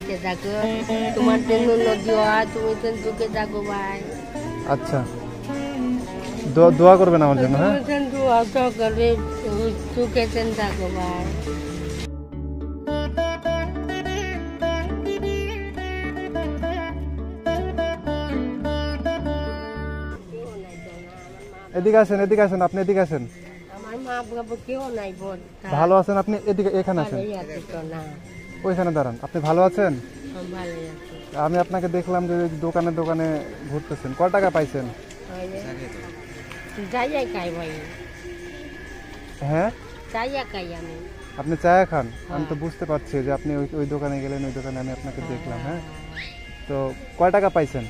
বেঁচে থাকো, তোমার জন্য নদী হয়, তুমি তো সুখে থাকো ভাই। আচ্ছা, দোয়া করবেন আমার জন্য। হ্যাঁ, তুমি দোয়া তো করবে, সুখে থাকো ভাই। এদিকে আসেন, এদিকে আসেন, আপনি এদিকে আসেন। আমার মা বাবা কেউ নাই বোন। ভালো আছেন আপনি? এদিকে, এখানে আসেন, না ওইখানে দাঁড়ান। আপনি ভালো আছেন? ভালোই আছি। আমি আপনাকে দেখলাম যে দোকানে দোকানে ঘুরতেছেন। কয় টাকা পাইছেন? যাইয়া খাই ভাই, হ্যাঁ, যাইয়া খাই আমি। আপনি চায়া খান? আমি তো বুঝতে পারছি যে আপনি ওই দোকানে গেলেন, ওই দোকানে আমি আপনাকে দেখলাম। হ্যাঁ, তো কয় টাকা পাইছেন?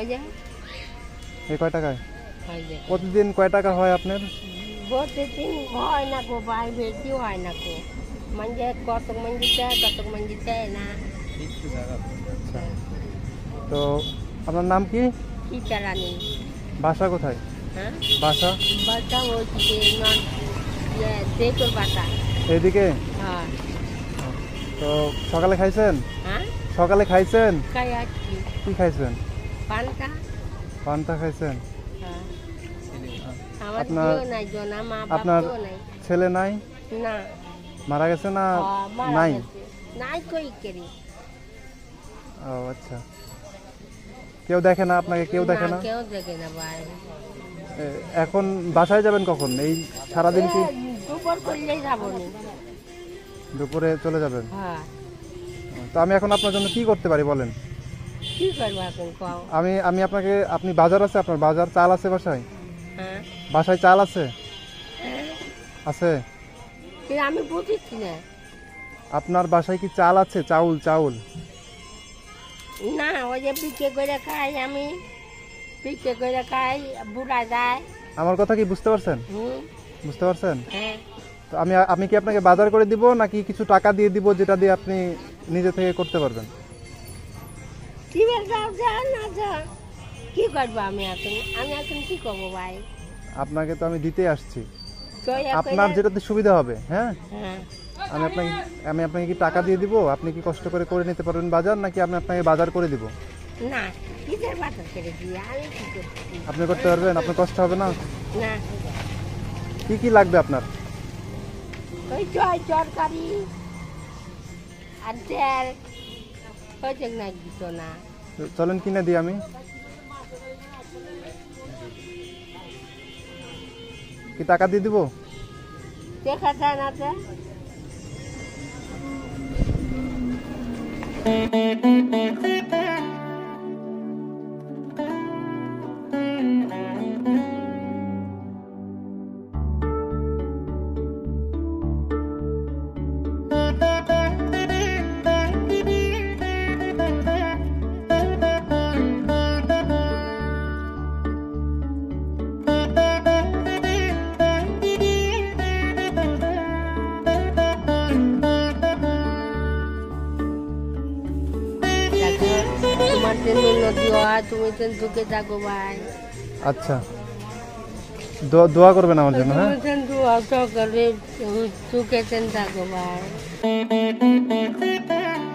এই কয় টাকায় প্রতিদিন কয় টাকা হয় আপনার? প্রতিদিন হয় না গো ভাই, বেশি হয় না গো। মানে কতক মঞ্জি চায়, কতক মঞ্জি চায় না। আচ্ছা, তো আপনার নাম কি? কি চালানি? বাসা কোথায়? হ্যাঁ, বাসা বাসা ওইদিকে দেখো বাসা। এইদিকে? হ্যাঁ। তো সকালে খাইছেন? হ্যাঁ, সকালে খাইছেন? খাই আছি। কি খাইছেন? পান্তা। পান্তা খাইছেন? হ্যাঁ। আমার আপনার কেউ নাই জনা, মা বাবা আপনার কেউ নাই। ছেলে নাই? না, মারা গেছে না? মারা নাই? গেছে। নাই কই করি। ও আচ্ছা, কেউ দেখে না আপনাকে? কেউ দেখে না? কেউ দেখে না ভাই। এখন বাসায় যাবেন কখন? এই সারাদিন কি দুপুর করলেই যাবো নি। দুপুরে চলে যাবেন? হ্যাঁ। তো আমি এখন আপনার জন্য কি করতে পারি বলেন? কি করবো এখন কও? আমি আপনাকে, আপনি বাজার আছে আপনার? বাজার চাল আছে বাসায়? হ্যাঁ। বাসায় চাল আছে? আছে? কিন্তু আমি বুঝিছি না। আপনার বাসায় কি চাল আছে? চাউল, চাউল? না, ওই যে পিঠে করে খাই আমি, পিঠে করে খাই, বুড়া যায়। আমার কথা কি বুঝতে পারছেন? বুঝতে পারছেন? হ্যাঁ। তো আমি কি আপনাকে বাজার করে দিব নাকি কিছু টাকা দিয়ে দিব যেটা দিয়ে আপনি নিজে থেকে করতে পারবেন? কি যাও যা না যা, কি করবো আমি এখন? আমি এখন কি করবো ভাই? আপনাকে তো আমি দিতে আসছি, দয়া আপনার করে- যেটাতে সুবিধা হবে। হ্যাঁ, হ্যাঁ। আমি আপনাকে কি টাকা দিয়ে দিব? আপনি কি কষ্ট করে নিতে পারবেন বাজার, নাকি আমি আপনাকে বাজার করে দিব? না, কিসের বাজার করে দিয়ে আমি কি করছি? আপনি করতে পারবেন? আপনার কষ্ট হবে না? না, কি কি লাগবে আপনার? ওই তরকারি আর তেল হয়েছে না দিত না। চলেন কিনে দিই আমি। কি টাকা দিয়ে দিব? দেখা যায় না তো। তোমার জন্য নদী হয়, তুমি তো সুখে থাকো ভাই। আচ্ছা, দোয়া করবেন আমার জন্য। হ্যাঁ, তুমি তো দোয়া তো করবে, সুখে থাকো ভাই।